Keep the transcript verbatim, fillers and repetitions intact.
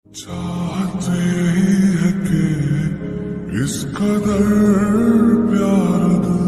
चाहते ही है कि इस कदर प्यार दूं